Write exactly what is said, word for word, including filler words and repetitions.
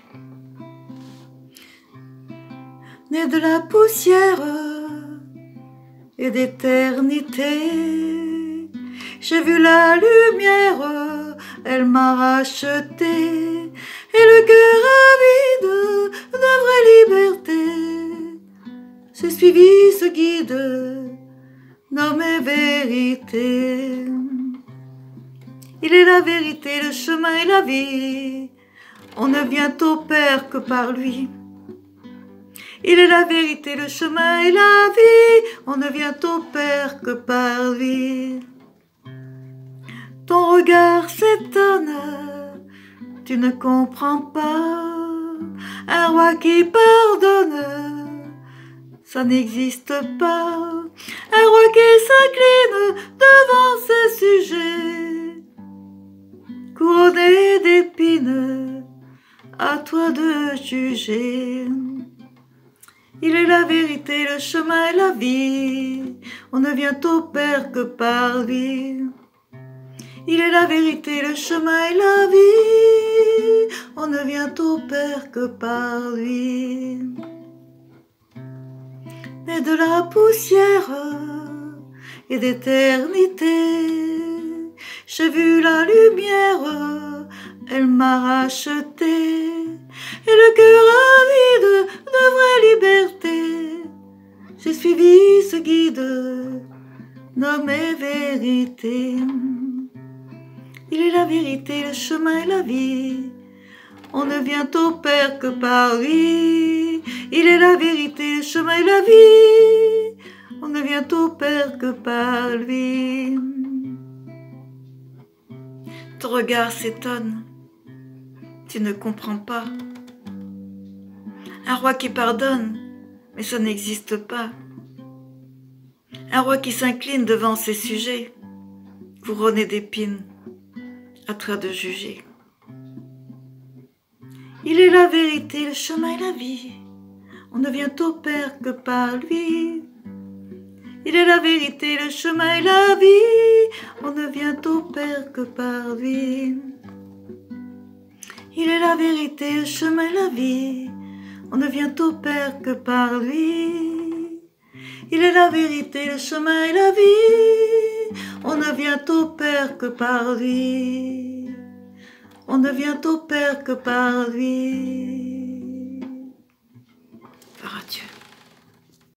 Né de la poussière et d'éternité, j'ai vu la lumière, elle m'a racheté, et le cœur avide de vraie liberté. J'ai suivi ce guide nommé vérité. Il est la vérité, le chemin et la vie. On ne vient au Père que par lui. Il est la vérité, le chemin et la vie. On ne vient au Père que par lui. Ton regard s'étonne, tu ne comprends pas. Un roi qui pardonne, ça n'existe pas. Un roi qui s'incline devant ses sujets, couronné d'épines, à toi de juger. Il est la vérité, le chemin et la vie. On ne vient au Père que par lui. Il est la vérité, le chemin et la vie. On ne vient au Père que par lui. Né de la poussière et d'éternité, j'ai vu la lumière, elle m'a racheté, et le cœur avide de vraie liberté. J'ai suivi ce guide nommé vérité. Il est la vérité, le chemin et la vie. On ne vient au Père que par lui. Il est la vérité, le chemin et la vie. On ne vient au Père que par lui. Ton regard s'étonne, tu ne comprends pas. Un roi qui pardonne, mais ça n'existe pas. Un roi qui s'incline devant ses sujets, couronné d'épines, à toi de juger. Il est la vérité, le chemin et la vie. On ne vient au Père que par lui. Il est la vérité, le chemin et la vie. On ne vient au Père que par lui. Il est la vérité, le chemin et la vie. On ne vient au Père que par lui. Il est la vérité, le chemin et la vie. On ne vient au Père que par lui. On ne vient au Père que par lui. Par Dieu.